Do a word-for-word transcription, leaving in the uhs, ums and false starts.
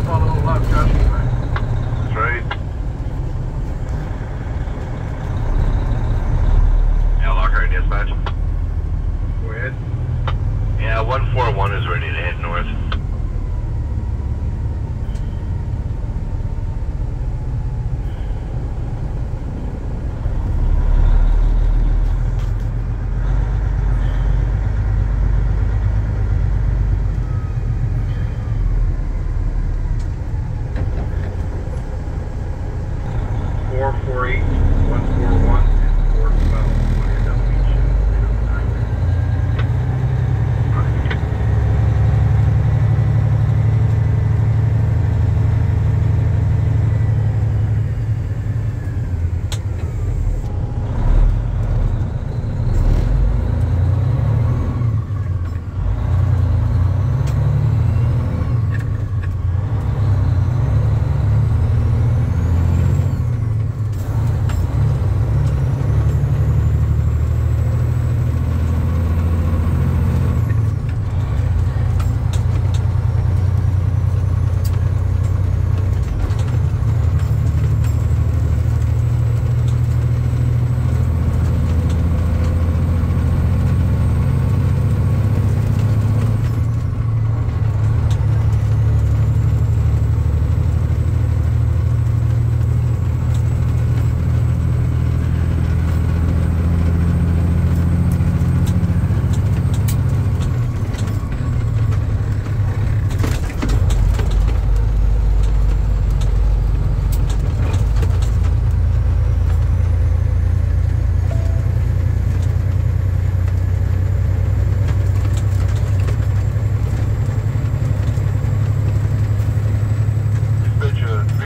to follow a left, Josh. That's right. Yeah, Lockhart dispatch. Go ahead. Yeah, one four one is ready to head north.